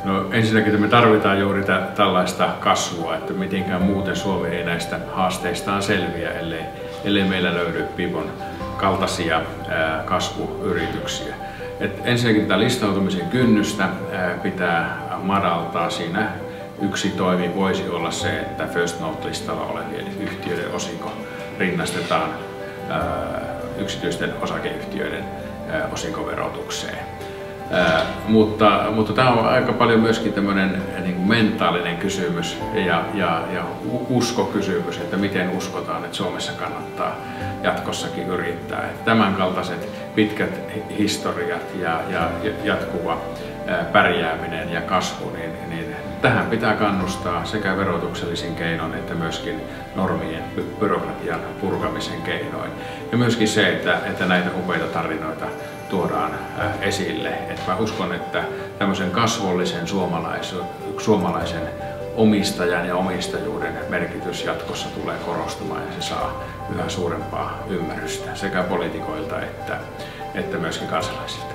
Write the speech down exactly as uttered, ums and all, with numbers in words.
No ensinnäkin me tarvitaan juuri tällaista kasvua, että mitenkään muuten Suomi ei näistä haasteistaan selviä, ellei, ellei meillä löydy Pipon kaltaisia ää, kasvuyrityksiä. Et ensinnäkin tätä listautumisen kynnystä ää, pitää madaltaa. Siinä yksi toimi voisi olla se, että First North-listalla olevien yhtiöiden osinko rinnastetaan ää, yksityisten osakeyhtiöiden ää, osinkoverotukseen. Ää, mutta, mutta tämä on aika paljon myöskin tämmöinen niin kuin mentaalinen kysymys ja, ja, ja uskokysymys, että miten uskotaan, että Suomessa kannattaa jatkossakin yrittää. Että tämän kaltaiset pitkät historiat ja, ja jatkuva ää, pärjääminen ja kasvu, niin, niin tähän pitää kannustaa sekä verotuksellisin keinoin että myöskin normien byrokratian purkamisen keinoin. Ja myöskin se, että, että näitä upeita tarinoita tuodaan esille. Et mä uskon, että tämmöisen kasvollisen suomalaisen, suomalaisen omistajan ja omistajuuden merkitys jatkossa tulee korostumaan ja se saa yhä suurempaa ymmärrystä sekä poliitikoilta että, että myöskin kansalaisilta.